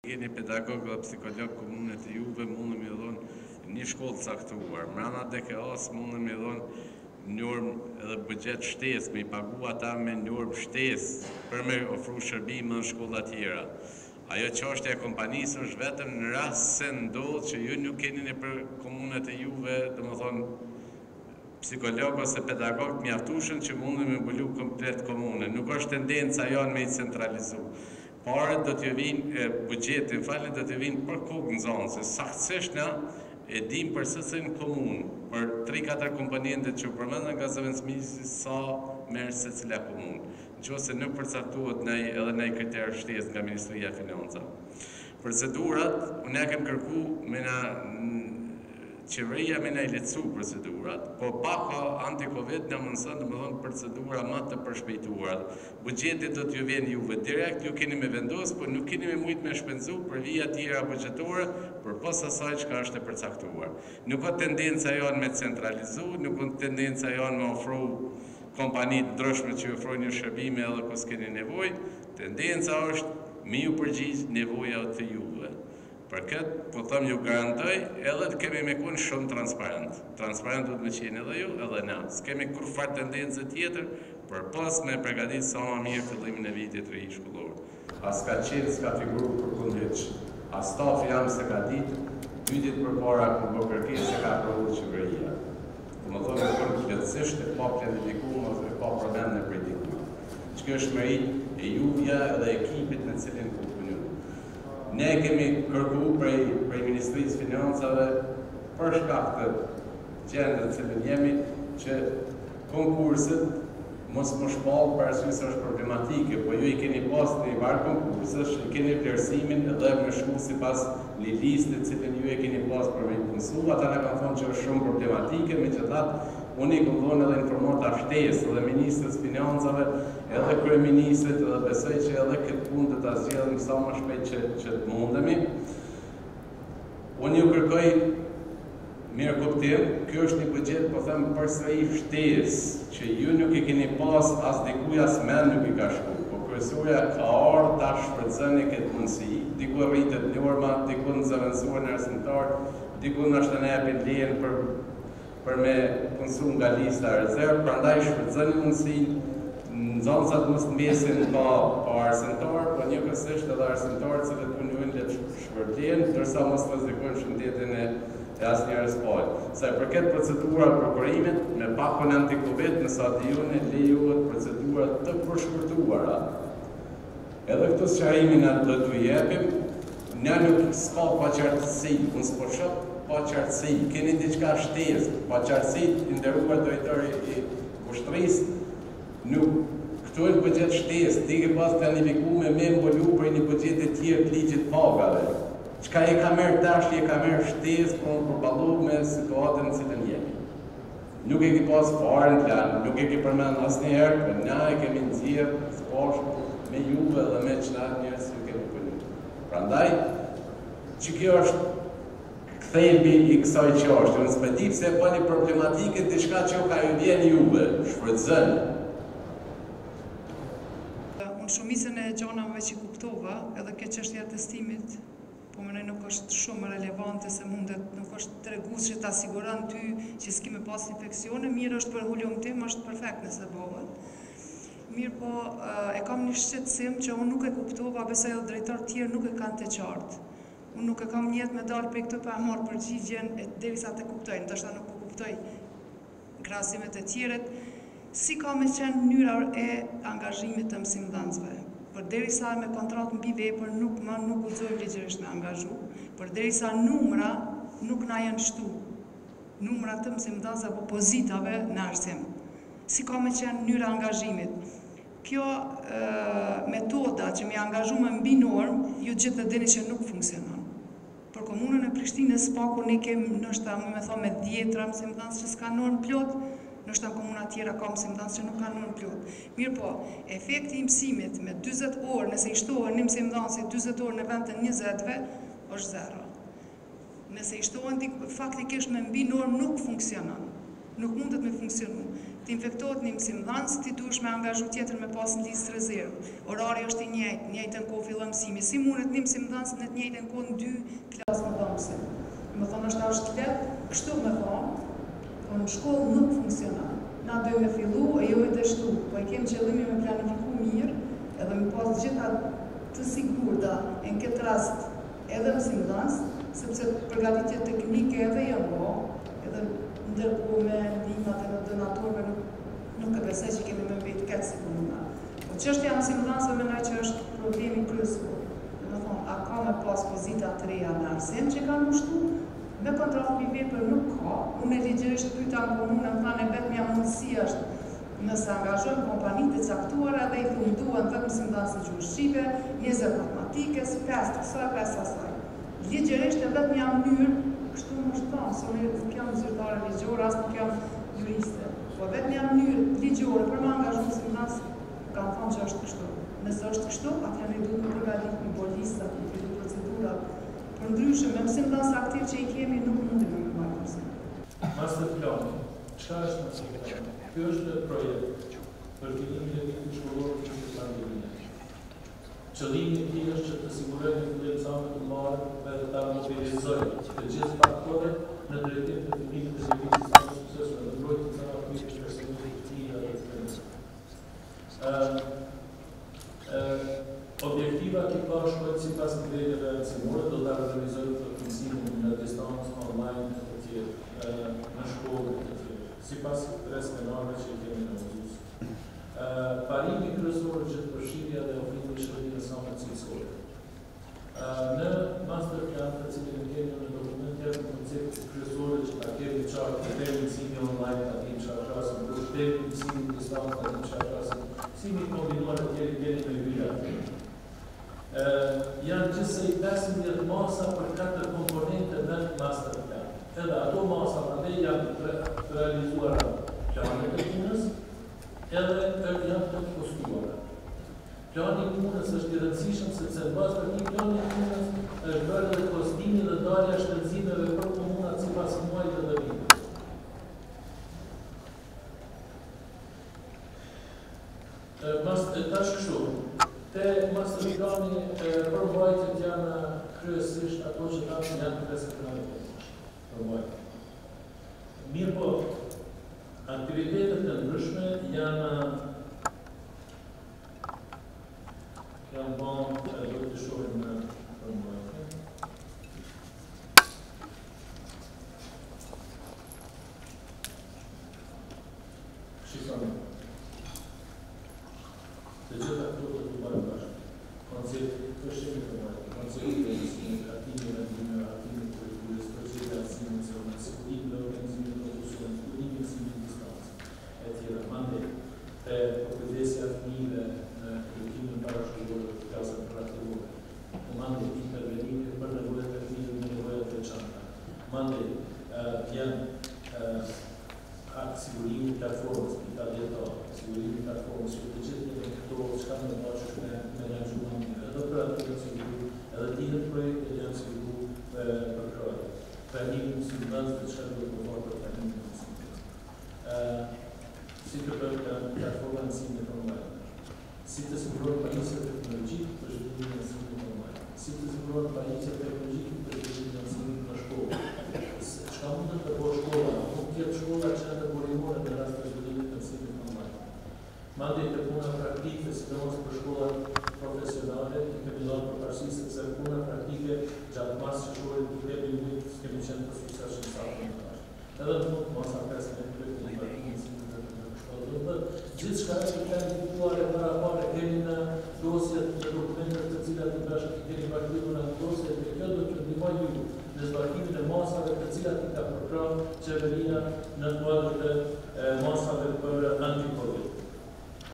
Jeni pedagog dhe psikolog komunët e juve mundë me dhonë një shkollë caktuar. Mrena DKA-s mundë me dhonë njërmë edhe bëgjet shtesë, me i pagu ata me njërmë shtesë për me ofru shërbime në shkolla tjera. Ajo çështja e kompanisë është vetëm në rast se ndodhë që ju nuk keni një për komunët e juve, dhe më thonë, psikolog ose pedagog të mjaftueshëm që mundën me mbulu komplet komunën. Nuk është tendenca jonë me i centralizu. Parët do t'ju vinë, buxhetin falë do t'ju vinë për kokë në zonë, se saktësisht na e dim për secilin komunë, për 3-4 komponentet që përmendën nga zëvendësmisi sa merr secila komunë. Nëse nuk përcaktohet edhe ndaj kriterë shtesë nga Ministria e Financave. Procedurat, unë ja kem kërku me na qeveria me na i lehtësu procedurat, po paka anti-Covid në mundëson të më thonë procedura më të përshpejtuara. Buxheti do t'ju vjen juve direkt, ju keni me vendos, po nuk keni me mujt me shpenzu për vija tjera buxhetore, përpos asaj çka është e përcaktuar. Nuk ka tendenca jonë me centralizu, nuk ka tendenca jonë me ofru kompani të ndryshme që ju ofrojnë një shërbime edhe kur s'keni nevojë. Tendenca është me ju përgjigj nevoja të juve. Për këtë, po thëmë ju garantoj, edhe të kemi me kun shumë transparent. Transparent du të me qenë edhe ju, edhe na. S'kemi kur farë tendencë tjetër, për pas me përgatit sa ma mirë fillimin e vitit ri shkollor. As ka qenë, s'ka figuru për kundit, as staf jam se ka ditë, 2 ditë për para ku më kërkesë se ka provu qeveria. Të më thonë e kënë fletësisht e pa planifikuar ose pa problem në predikuar. Që kjo është merit e juja dhe ekipit në cilin ku ne kemi kërku prej Ministrisë Financave për shkak të gjendës cilën jemi që konkurset mos më shpallë për arsye se është problematike, po ju i keni pas në i varë konkursesh, i keni vlerësimin edhe me shku si pas një listë cilën ju e keni pas për me i punësu, ata në kanë thonë që është shumë problematike, me që thatë unë i këmë thonë edhe informata shtesë edhe Ministrës Financave, edhe Kryeministrit, edhe besoj që edhe këtë punë të ta zgjedhëm sa më shpejt që të mundemi. Unë ju kërkoj mirë kuptim, kjo është një buxhet, po them përsëri shtesë, që ju nuk i keni pas as dikuj as mend nuk i ka shku, po kryesorja ka ardhur ta shfrytëzoni këtë mundësi, diku rritet norma, diku në zëvendësuar në arsimtar, diku në është në japin lejen për me konsum nga lista rezervë, prandaj shfrytëzoni mundësinë. Në zonësat mos të mbesin pa arsimtar, po njëkohësisht edhe arsimtarët cilët punojnë le të shpërblen, ndërsa mos rrezikojnë shëndetin e asnjëri s'pal. Sa i përket procedura prokurimit, me pakun anti-Covid, në sa dijuni lejohet procedura të përshkurtuara. Edhe këtë sqarimin na do t'u japim, ne nuk s'ka paqartësi, unë s'po shoh paqartësi, keni diçka shtesë, paqartësi i nderuar drejtori i ushtrisë. Nuk, këtu është buxhet shtesë, ti ke pas planifikuar me mbulu për një buxhet të tjerë të ligjit pagave. Çka e ka merr tash, e ka merr shtesë për përballu me situatën në cilën jemi. Nuk e ke pas fare në plan, nuk e ke përmend asnjëherë, por na e kemi nxjerrë poshtë me juve dhe me çfarë njerëz që kemi punuar. Prandaj, që kjo është kthejbi i kësaj çështje, unë s'e di pse bëni problematike diçka që ka ju vjen juve, shfrytëzoni. Shumicën e gjonave që kuptova, edhe këtë çështja e testimit, po mendoj nuk është shumë relevante se nuk është tregues që ta siguron ty që s'ke me pas infeksione, mirë është për hulum tim, është perfekt nëse bëhet. Mirë po, e kam një shqetësim që unë nuk e kuptova, besoj edhe drejtor tjerë nuk e kanë të qartë. Unë nuk e kam njetë me dalë për këtë pa marrë përgjigjen derisa të kuptoj, ndoshta nuk po kuptoj krahasimet e tjerët. Si ka me qenë mënyra e angazhimit të mësimdhënësve? Përderisa me kontratë mbi vepër nuk guxojmë ligjërisht me angazhu, përderisa numra nuk na janë shtu. Numra të mësimdhënësve apo pozitave në arsim. Si ka me qenë mënyra angazhimit? Kjo metoda që me angazhu me mbi normë, ju gjithë të dini që nuk funksionon. Për komunën e Prishtinës paku ne kemi ndoshta me thonë me 10 mësimdhënës që s'ka normë plot, ndoshta në komuna tjera ka mësimdhënës që nuk kanë normë plot. Mirë po, efekti i mësimit me 40 orë, nëse i shtohen një mësimdhënësi 40 orë në vend të 20-ve, është zero. Nëse i shtohen faktikisht me mbi normë nuk funksionon. Nuk mundet me funksionu. të infektohet një mësimdhënës, ti duhesh me angazhu tjetër me pas në listë rezervë. Orari është i njëjtë, njëjtën kohë fillon mësimi. Si mundet një mësimdhënës në të njëjtën kohë në 2 klasë me dhomësim? Me thonë është lehtë, kështu me thonë, po në shkollë nuk funksionon. Na dojmë me fillu e jo me të shtu, po e kemë qëllimi me planifiku mirë, edhe me pas gjitha të sigurta në këtë rast edhe mësimdhënës, sepse përgatitje teknike edhe janë bo, edhe ndërkohë me ndihmat e donatorëve nuk e besoj që kemi me mbetë këtë si komuna. Po çështja e mësimdhënësve mendoj që është problemi kryesor. Domethënë, a ka me pas pozita të reja në arsim që kanë ngushtu? Me kontroll mbi vepër nuk ka. Unë ligjërisht pyeta në komunë, më thanë vetëm mundësi është nëse angazhojnë kompanitë të caktuara dhe i funduan të mësimdhënës të gjuhës shqipe, 20 matematikës, 5 kësaj, 5 asaj. Ligjërisht e vetëm mënyrë, kështu më është thonë, se unë nuk jam zyrtare ligjore, as nuk jam juriste. Po vetëm mënyrë ligjore për më angazhu mësimdhënës, kanë thonë që është kështu. Nëse është kështu, atëherë ne duhet të përgatitim një bolista, një procedura. Për ndryshe, me mësimdhënës aktiv që i kemi, nuk mundim me marrë mësim. Master plan, çfarë është master plan? Ky është projekt për fillimin e vitit shkollor të pandemisë. Qëllimi i tij është që të sigurojë një ekzamen të marrë dhe ta mobilizojë të gjithë faktorët në drejtim të fillimit të vitit të suksesshëm dhe mbrojtjes së aktivitetit të personelit të tij atë. Objektiva që ka shkojnë sipas niveleve arsimore, do ta realizojnë të mësimin në distancë, online e të tjerë, në shkollë e të tjerë, sipas 3 skenarëve që kemi në mësues. Parimi kryesor është përfshirja dhe ofrimi i shërbimeve sa më cilësore. Në master plan të cilin kemi në dokument janë koncepte kryesore që ta kemi qartë të mësimi online, ta kemi qartë klasën, të mësimi në distancë, ta kemi qartë klasën, mësimi kombinuar të tjerë kemi me hyra. Janë gjithsej 15 masa për 4 komponente në master plan. Edhe ato masa përndej janë të realizuara planet e punës, edhe janë të postuara. Plani i punës është i rëndësishëm sepse në bazë të këtij plani i punës është bërë dhe postimi dhe dalja shpenzimeve për komunat sipas muajit dhe vitit. Tash kështu, te master plani përmbajtjet janë kryesisht ato që janë 53 përmbajtje. Mirë po, aktivitetet e ndryshme janë bënë do të shohim në përmbajtje. Shikoni. Të gjitha këto do të bëjnë bashkë. Koncepti përshimi përmbajtje, koncepti të mësimit, artimi dhe ndime, artimi të kulturës, procedet e arsimit, sigurimi dhe organizimit të produksione, studimi mësimit distancë, e tjera. Mandej, te kujdesja fëmijëve në edukimin parashkollor të klasave praktikore. Mandej, intervenimi për nevojat e fëmijëve me nevoja të veçanta. Mandej, janë sigurimi i platformës, sigurimi i platformës, që të gjithë në këto çka më bashkë me menaxhuan edhe për atë që siguru, edhe tjetër projekte janë siguru për krahë. Planimi i mësimdhënësve të çka do të bëhet për planimin e mësimdhënësve. Si të bëhet platforma e mësimit online. Si të sigurohet pajisje teknologjike për zhvillimin e mësimit online. Si të sigurohet pajisje teknologjike për zhvillimin e mësimit në shkollë. Çka mund të bëjë shkolla? Mund të jetë shkolla që janë burimore në rast të zhvillimit të mësimit online. Mandej të puna praktike, sidomos për shkollat profesionale, i kemi dhënë përparësi sepse puna praktike gjatë masës së shkollës duke qenë kemi qenë të suksesshëm sa më tash. Edhe në fund masa 15 projekte gjithçka që planifikuar e parapare kemi në dosjet në dokumentet të cilat i bashkë kemi bashkëpunuar në dosjet dhe kjo do të ndihmojë ju në zbarkimin e masave të cilat i ka përkrahur qeveria në kuadër të masave për anti-Covid.